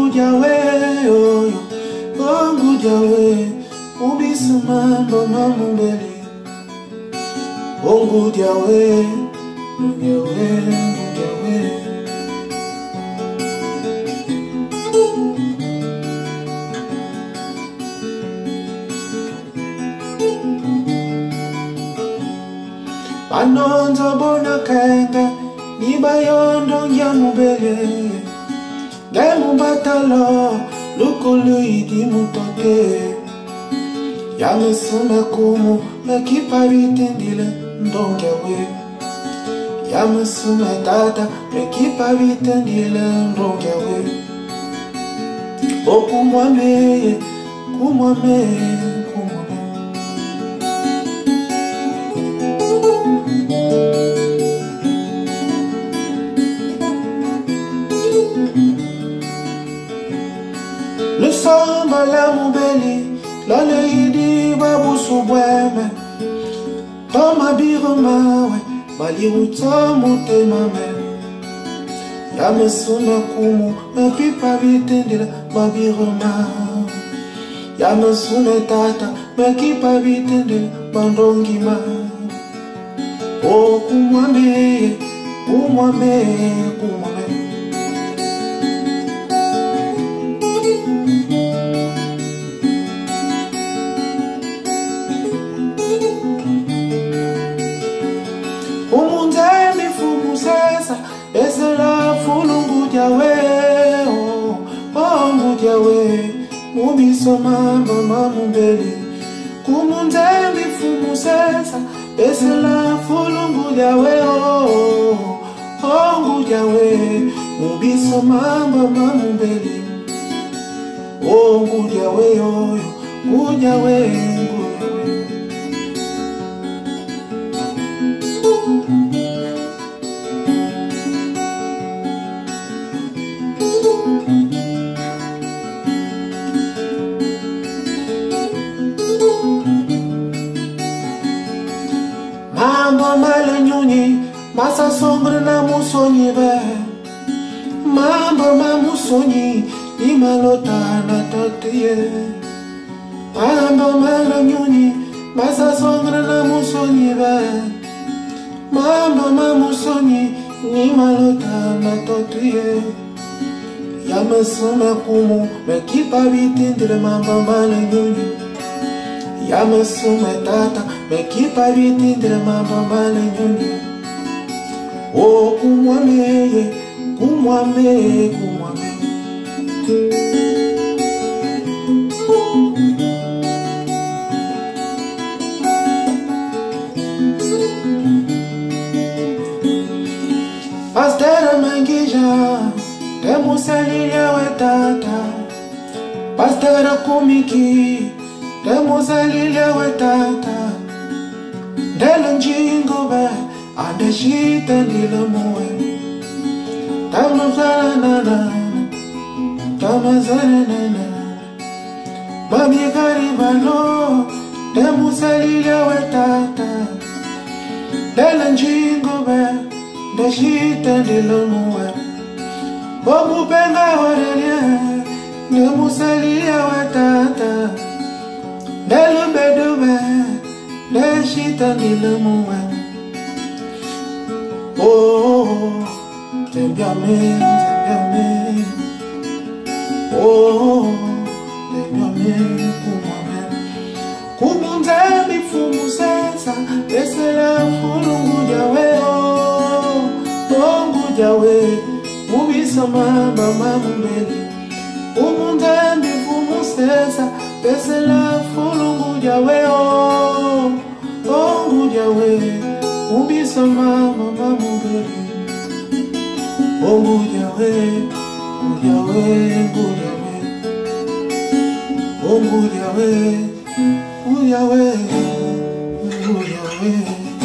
Ongujawe, oh, Ongujawe, Ubisumamba Mamubeli. Ongujawe, Ongujawe, Ongujawe. Banonza bona kenga, nibayondo yamubele. Gemu batalo, lukulu idi mutoke. Yamesume kumu, mekipa vitendile ndongewe. Yamesume tata, mekipa vitendile ndongewe. O kumwame, kumwame, kumwame. Le samba la mubeli, la leidi babu subweme. Toma biroma we, bali utamute mame. Yamesuna kumu, me pipa vitendila babiroma. Yamesuna tata, me kipa vitendila bandongima. Oh kumwame, kumwame, kumwame. Umundemi fumusesa, besela fulungujawe, oh ngujawe, mubiso mamba mamubeli. Kumundemi fumusesa, besela fulungujawe, oh ngujawe, mubiso mamba mamubeli. Oh ngujawe, oh ngujawe, ngujawe. Mambo malenyunyi, masa sombra na musonyi be. Mambo mamusonyi, imalota na totiye. Mambo malenyunyi, masa sombra na musonyi be. Mambo mamusonyi, imalota na totiye. Yamasuma kumu, mekipa vitendile mambo malenyunyi. Yamasuma tata, mekipa vitendile mambo malenyunyi. Oh kumwame, kumwame, kumwame. Pastera mangija, temusalilia we tata. Pastera kumiki, temusalilia we tata. Delanjingo be, andeshita nilamuwe. Tamazana nana, tamazana nana. Mami garibano, temusalilia we tata. Delanjingo be, andeshita nilamuwe. Bomu penga warelia, temusalilia we tata. Delubedube, andeshita nilamuwe. Oh, tembiame, tembiame. Oh, tembiame, kumwame. Kumunzemi fumusesa, besela fulungujawe. Oh, ngujawe, mubisa mamba mamubeli. Kumunzemi fumusesa, besela fulungujawe. Oh, ngujawe, mubisa mamba mamubeli. Oh ngujawe, ngujawe, ngujawe. Oh ngujawe, ngujawe, ngujawe.